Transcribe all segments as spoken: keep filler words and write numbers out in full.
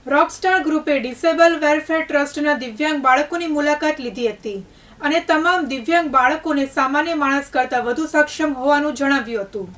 Rockstar ગ્રુપે disable welfare ટ્રસ્ટના દિવ્યાંગ બાળકોની મુલાકાત લીધી હતી અને તમામ દિવ્યાંગ બાળકોને સામાન્ય માણસ કરતાં વધુ સક્ષમ હોવાનું જણાવ્યું હતું।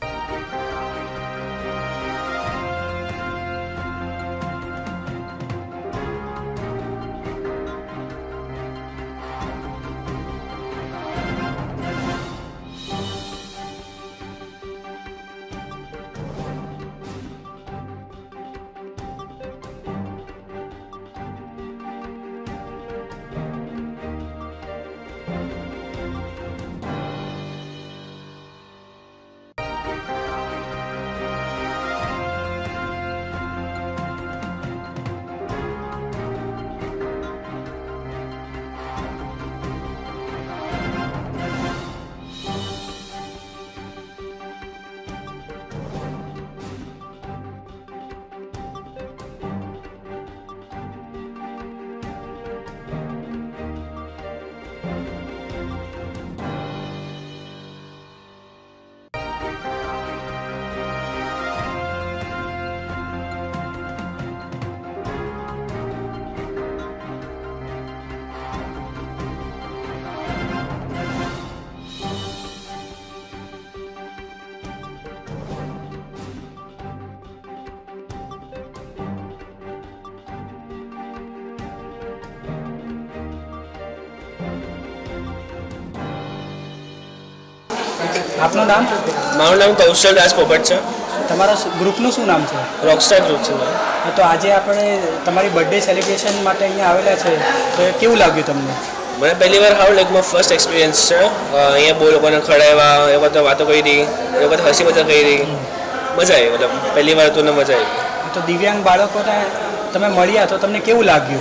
आपનું નામ? મારું નામ કૌશલ દાસ પોપટ છે। તમારા ગ્રુપનું શું નામ છે? રોકસ્ટાર ગ્રુપ છે। તો આજે આપણે તમારી બર્થડે સેલિબ્રેશન માટે અહીંયા આવેલા છે, તો એ કેવું લાગ્યું તમને? મને પહેલી વાર હાવ લાઈક મારો ફર્સ્ટ એક્સપિરિયન્સ છે। અહીંયા બહુ લોકોને ખડાવ્યા, એ બધા વાતો કરી, એ બધા હસી મજા કરી, મજા આવી। મતલબ પહેલી વાર તો મજા આવી। તો દિવ્યાંગ બાળકોને તમે મળ્યા તો તમને કેવું લાગ્યું?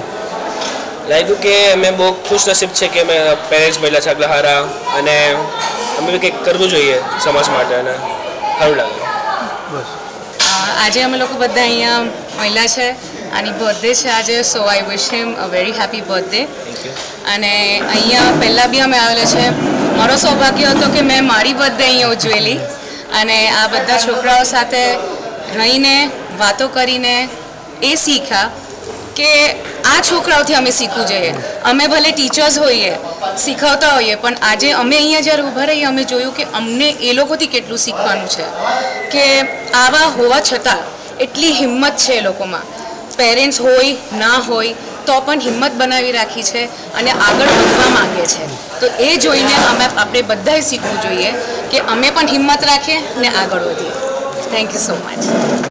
લાગ્યું કે અમે બહુ ખુશ નસીબ છે કે મેં પેરેન્ટ્સ મળ્યા છે આટલા સારા, અને અમે બી કંઈક કરવું જોઈએ સમાજ માટે, અને સારું લાગે। બસ આજે અમે લોકો બધા અહીંયા મળ્યા છે, આની બર્થડે છે આજે, so I wish him a very happy birthday. અને અહીંયા પહેલાં બી અમે આવેલા છે, મારો સૌભાગ્ય હતો કે મેં મારી બર્થડે અહીંયા ઉજવેલી, અને આ બધા છોકરાઓ સાથે રહીને વાતો કરીને એ શીખ્યા કે આ છોકરાઓથી અમે શીખવું જોઈએ। અમે ભલે ટીચર્સ હોઈએ, શીખવતા હોઈએ, પણ આજે અમે અહીંયા જ્યારે ઊભા રહીએ અમે જોયું કે અમને એ લોકોથી કેટલું શીખવાનું છે, કે આવા હોવા છતાં એટલી હિંમત છે એ લોકોમાં, પેરેન્ટ્સ હોય ના હોય તો પણ હિંમત બનાવી રાખી છે અને આગળ વધવા માંગે છે। તો એ જોઈને અમે આપણે બધાએ શીખવું જોઈએ કે અમે પણ હિંમત રાખીએ ને આગળ વધીએ। Thank you so much.